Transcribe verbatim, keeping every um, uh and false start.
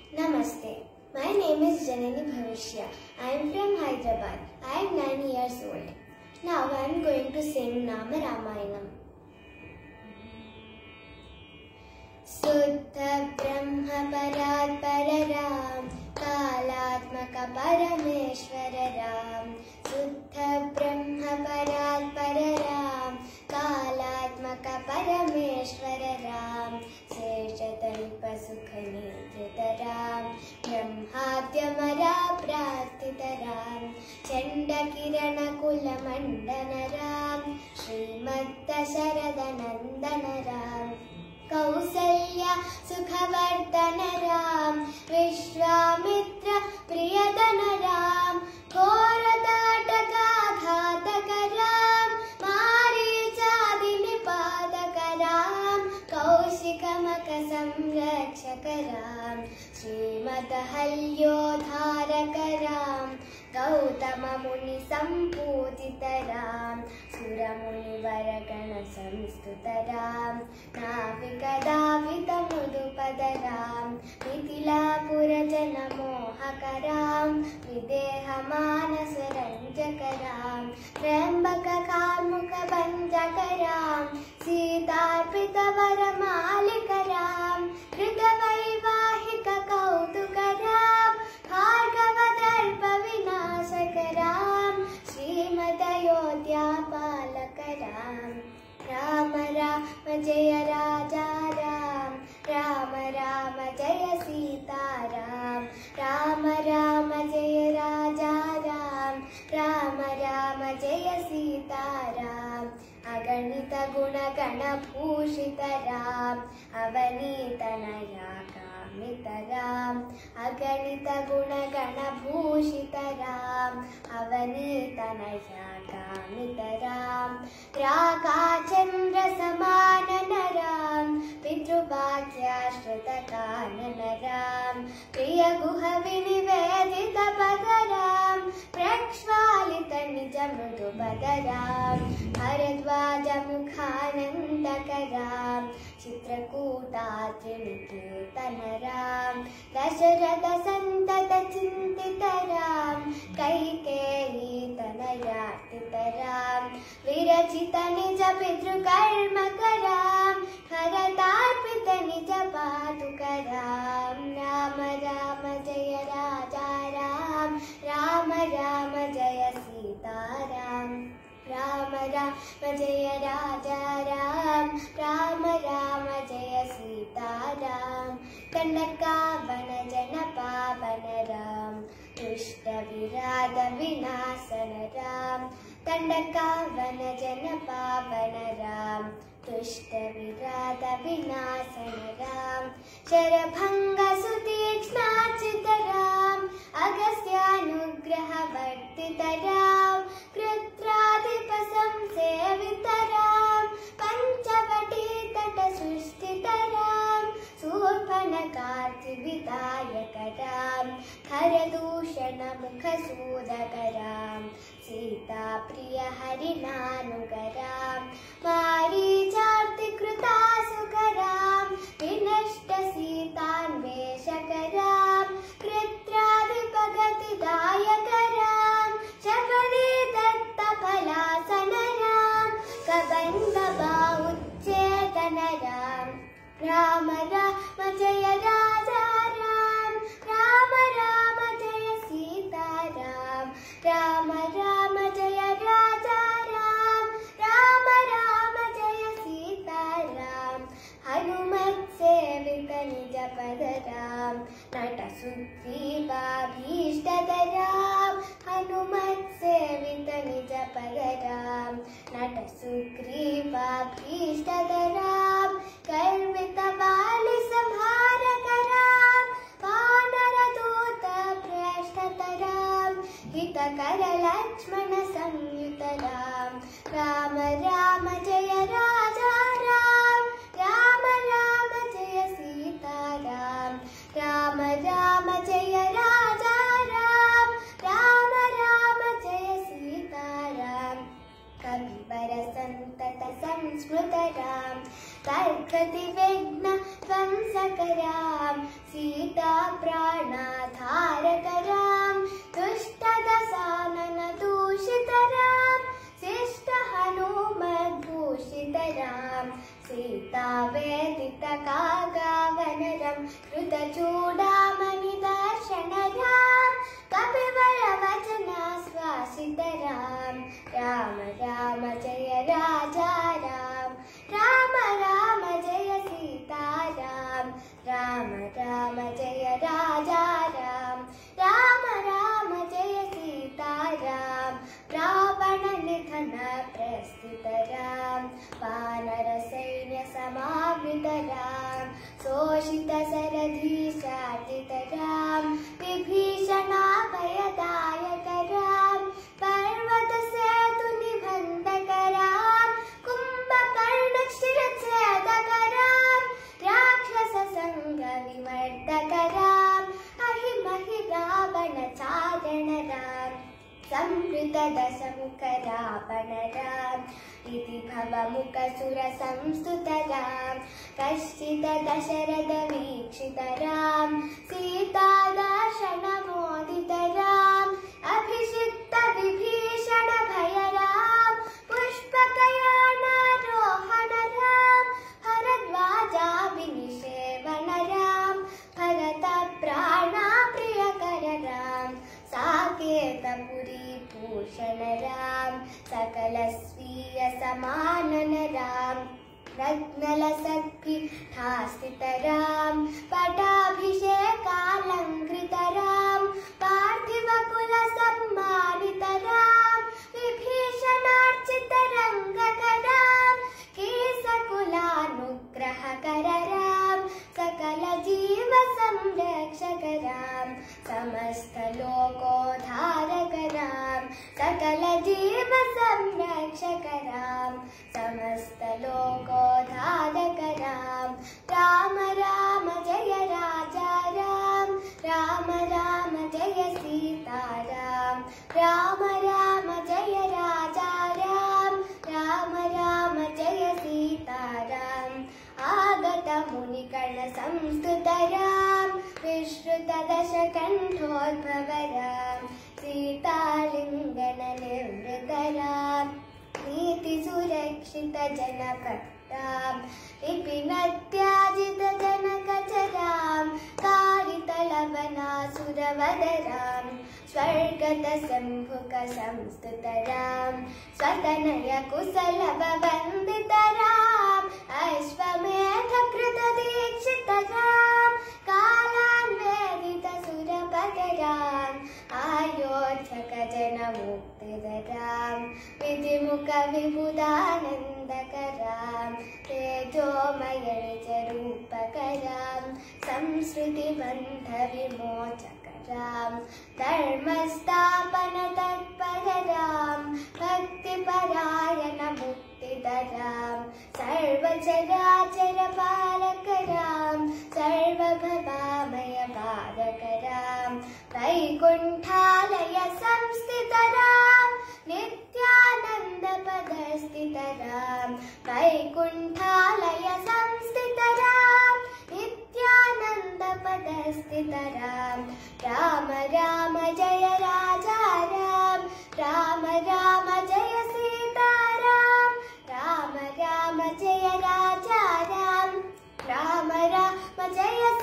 Namaste. My name is Janani Bhavishya. I am from Hyderabad. I am nine years old. Now I am going to sing Nama Ramayanam. Suddha Brahma Parat Pararam Kalatmaka Parameshwara Ram. Suddha Brahma Parat Pararam Kalatmaka Parameshwara Ram. Seshatalpa Sukhanidritaram Brahmadyamara Prastitaram Chandakirana Kulamandanaram Srimadda Sharadanandanaram Kausalya Sukhavardhanaram Vishwamitra Priyadanaram Khoratataka Ghatakaram Marichadinipadakaram Kaushikamakha Samrakshakaram Srimadhalyodharakaram Gautama Muni Sampujitaram Suramuni Varagana Samstutaram Navikadavita Mudupadaram Mithilapura Jana Mohakaram Videha Manaswaranjakaram Trambaka Karmuka Banjakaram Sitarpita Varamalikaram Kritavaivahika Kautukaram Bhargavadarpa Vinasakaram Srimadayodhya Palakaram Rama Rama Jaya Raja Ram Rama Rama Jaya Sita Ram Rama Rama Jaya Raja Ram Rama Rama Jaya Sita Ram Aganita Guna Gana Bhushita Ram Avanita Nayaka Mitaram Aganita Guna Gana Bhushita Ram Avanita Nayaka Mitaram Raka Chandra Samananaram Pitrubhakya Shritakanaram Priya Guha Vinivedita Padaram Prakshvalita Nija Mrudu Padaram Bharadvaja Mukhanandakaram Chitrakuta Trinikirtanaram Dasharata Santata Chintitaram Kaikeyi Tanayatitaram Virachita Nija Pitru Karmakaram Haratarpita Nija Patukaram Rama Rama Jaya Raja Ram Rama Rama Jaya Sita Ram Rama Rama Jaya Raja Ram Rama Rama Jaya Sita Ram Kandaka Vanajana Pavanaram Dushta Virada Vinasanaram Kandaka Vanajana Pavanaram Dushta Virada Vinasanaram Sharabhanga Sutikshna Chitaram Agastyanugraha Vartitaram Kritradipasam Sevitaram Panchavati Tata Sushtitaram Surpanakati Vidayakaram Karadushana Mukhasudakaram Sita Priya Harinanugaram Maricharti Krutasukaram Vinashta Sitan Veshakaram Kritradipagati Dayakaram Shapadi Datta Palasanaram Kabanda Bauchetanaram Rama Rama Jaya Raja Ram Rama Rama Jaya Sita Ram Rama Rama Jaya Raja Ram Rama Rama Jaya Sita Ram Hanumat Sevita Nija Padaram Nata Sugriva Bhishtadaram Hanumat Sevita Nija Padaram Nata Sugriva Bhishtadaram Karvita Vali Samharakaram Vanaraduta Prashtataram Hitakara Lakshmana Samyutaram Rama Rama Jaya Raja Ram Rama Rama Jaya Sita Ram Rama Rama Jaya Raja Ram Rama Rama Jaya Sita Ram Kabibara Santata Samsmritaram Tarkati Vigna Tvam ध्वंसकरां Sita प्राणाधारकरां दुष्टदशानन दूषितरां शिष्ट हनुमद्भूषितरां सीता वेदित कागावनरं कृतचूडामणिदर्शनरां कपिवरवचनाश्वासितरां राम राम जय राजा राम राम राम जय सीताराम राम राम जय राजा राम राम राम जय सीताराम रावण निधन प्रस्थितराम वानर सैन्य समावृतराम शोषित सरधीशाटितराम विभीषणाभयदायकराम पर्वत सेतु निबन्धकराम कुम्भकर्ण शिरच्छेदकराम राक्षस संग विमर्दकराम अहिमहि रावण चारणराम संवृत दशमुख रावणराम इति भवमुखसुर संस्तुतराम कश्चित् दशरथ वीक्षितराम सीता दर्शन मोदितराम अभिषिक्त विभीषण भयराम पुष्पकयानारोहणराम भरद्वाजाभिनिषेवणराम भरत प्राणा प्रियकरराम साकेतपुरी भूषणराम सकल स्वीय समाननराम रत्नलसत्पीठास्थितराम पटाभिषेकालङ्कृतराम पार्थिवकुल सम्मानितराम विभीषणार्चितरङ्गकराम केशकुलानुग्रहकरराम सकल जीव संरक्षकराम समस्त लोकोद्धारकराम सकल जीव संरक्षकराम समस्त लोकोद्धारकराम राम राम जय राजा राम राम राम जय सीताराम राम राम जय राजा राम राम राम जय सीताराम आगत मुनिकर्ण संस्तुतराम विश्रुत दशकण्ठोद्भवराम सीतालिङ्गन निर्वृतराम नीति सुरक्षित जनकराम विपिनत्याजित जनकचराम कारितलवनासुरवदराम स्वर्गत शम्भुक संस्तुतराम स्वतनय कुशल वन्दितराम अश्वमेध कृत दीक्षितराम कालान्वेदित सुरपदराम अयोध्यक जन मुक्तिदराम विधिमुख विबुधानन्दकराम तेजोमय निज रूपकराम संस्कृति बन्ध विमोचकराम धर्मस्थापन तत्परराम भक्तिपरायण मुक्तिदराम सर्वचराचर पालकराम सर्वभवामय पारकराम वैकुण्ठालय संस्थितराम नित्यानन्द पदस्थितराम वैकुण्ठालय संस्थितराम नित्यानन्द पदस्थितराम राम राम जय राजा राम राम राम जय सीताराम राम राम जय राजा राम राम राम जय